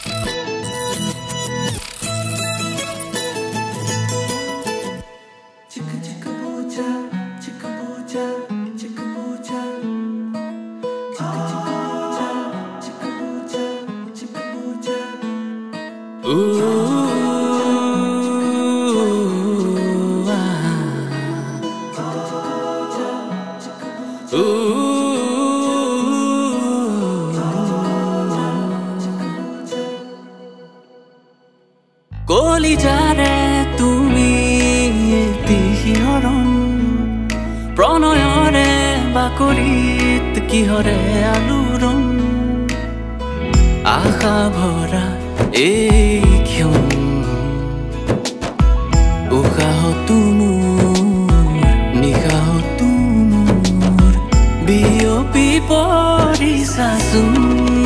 কলিজাৰে তুমি এটি শিহৰণ প্ৰণয়ৰে বাকৰিত কিহৰে আলোড়ন আশা ভৰা এই ক্ষণ উশাহতো মোৰ নিশাহতো মোৰ বিয়পি পৰিছাচোন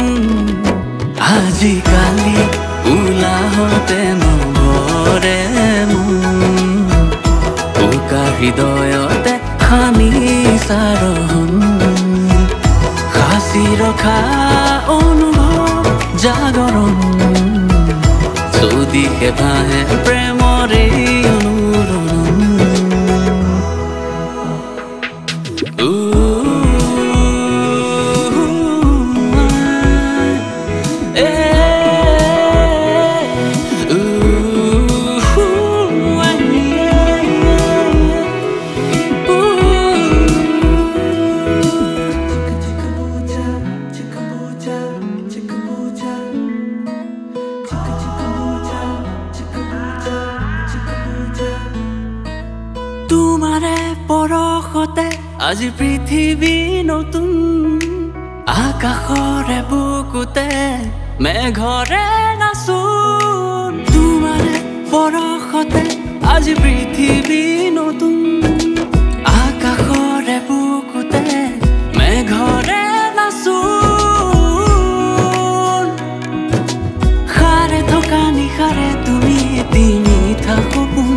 আজিকালি উলাহতে নভৰে মন উকা হৃদয়তে খানি চাৰহন সাঁচি ৰখা অনুভৱ জাগৰণ চৌদিশে ভাহে প্ৰেমৰে অনুৰণন তোমাৰে পৰশতে আজি পৃথিৱী নতুন আকাশৰে বুকুতে মেঘৰে নাচোন তোমাৰে পৰশতে আজি পৃথিৱী নতুন আকাশৰে বুকুতে মেঘৰে নাচোন সাৰে থকা নিশাৰে তুমি এটি মিঠা সপোন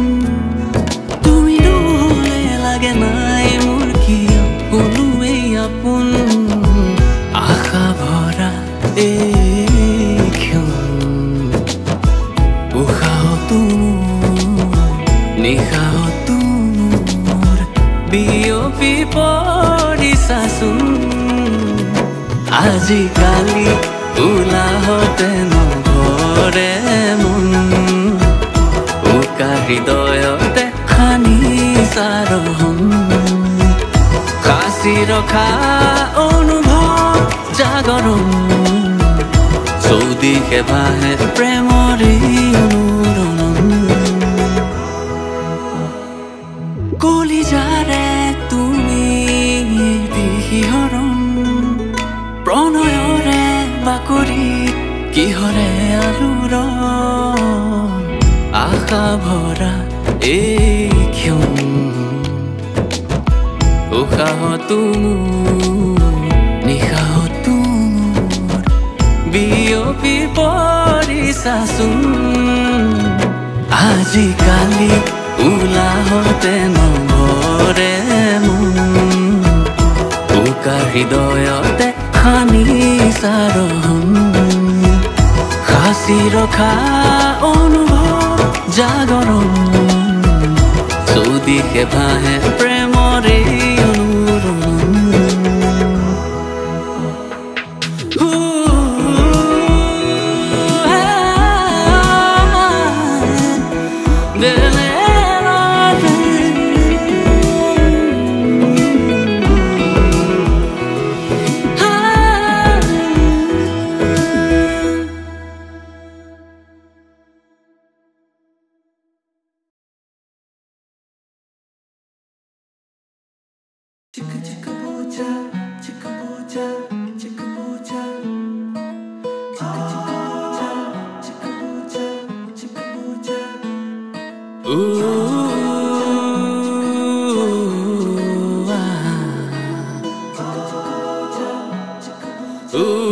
নাই মোৰ কিয় কোনোৱেই আপোন আশা ভৰা এই ক্ষণ উশাহতো মোৰ নিশাহতো মোৰ বিয়পি পৰিছাচোন আজিকালি উলাহতে নভৰে মন উকা হৃদয়তে খানি চাৰহন সাঁচি ৰখা অনুভৱ জাগৰণ চৌদিশে ভাহে প্ৰেমৰে অনুৰণন কলিজাৰে তুমি এটি শিহৰণ প্ৰণয়ৰে বাকৰিত কিহৰে আলোড়ন আশা ভৰা এই ক্ষণ উশাহতো মোৰ নিশাহতো মোৰ বিয়পি পৰিছাচোন আজিকালি উলাহতে নভৰে মন উকা হৃদয়তে খানি চাৰহন সাঁচি ৰখা অনুভৱ জাগৰণ চৌদিশে ভাহে প্ৰেমৰে অনুৰণন Ooh.